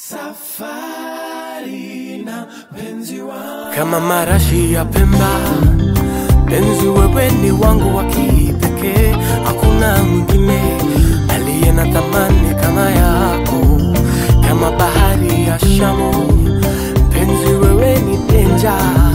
Safari na penzi wangu kama marashi ya Pemba, penzi wewe ni wangu wa kipekee. Hakuna mwingine aliye na thamani kama yako, kama bahari ya Shamu, penzi wewe ni danger.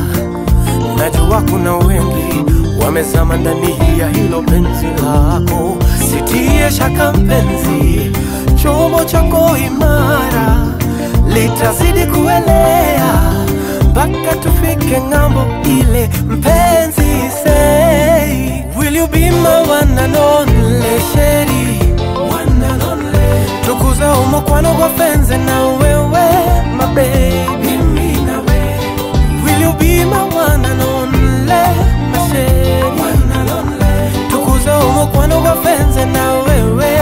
Najua kuna wengi wamezama ndani ya hilo penzi lako. Sitie shaka mpenzi, chombo chako imara litazidi kuelea mpaka tufike ngambo ile. Mpenzi, say, will you be my one and only sheri, one and only? Tukuza umokwano kwa fenze na wewe, my baby, mimi na wewe. Will you be my one and only, my sheri, one and only? Tukuza umokwano kwa fenze na wewe,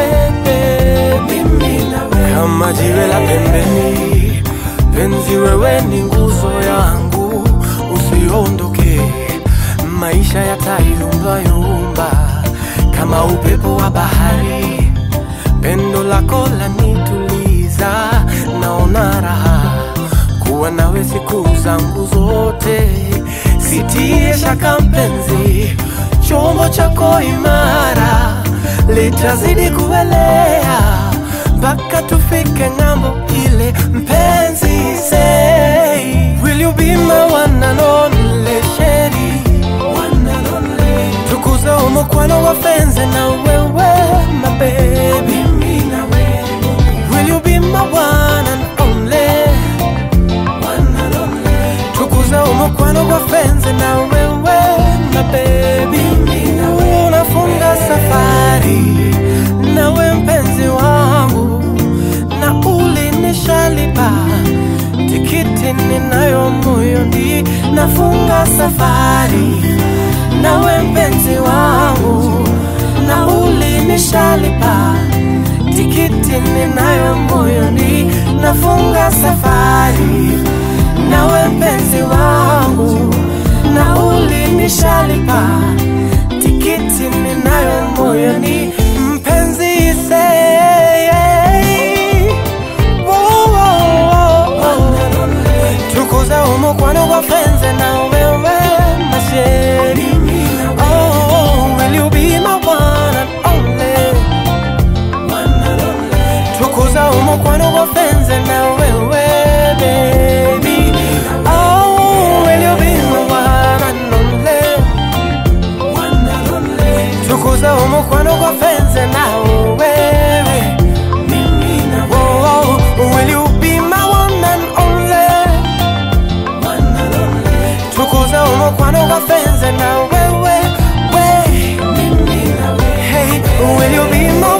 baby, mimi na wewe. Kama jiwe la pembeni, penzi wewe ni nguzo yangu, usiondoke, maisha yatayumba yumba kama upepo wa bahari. Pendo lako lanituliza, naona raha kuwa nawe siku zangu zote. Sitie shaka mpenzi, chombo chako imara litazidi kuelea mpaka tufike ngambo ile. Mpenzi, say, will you be my one and only sheri, one and only? Tukuza umokwano wa fenze na wewe, my baby, mimi na wewe. Will you be my one and only, one and only? Tukuza umokwano wa fenze na wewe, my baby, mimi na wewe. Unafunga safari nawe mpenzi wangu, na ulinishalipa tikiti ninayo moyoni. Nafunga safari nawe mpenzi wangu, na ulinishalipa tikiti ninayo moyoni. Nafunga safari nawe mpenzi wangu, na ulinishalipa tikiti ninayo moyoni. Mpenzi, say, oh, oh, oh. Tukuza umokwano kwa fenze na wewe, my sheri. Oh, will you be my one and only, one and only? Tukuza umokwano kwa fenze na wewe, baby. Oh, will you be my one and only, one and only? Tukuza umokwano kwa fenze na wewe, mimi na wewe. Oh, will you be my one and only, one and only? Tukuza umokwano kwa fenze na wewe, mimi na wewe. Hey, will you be my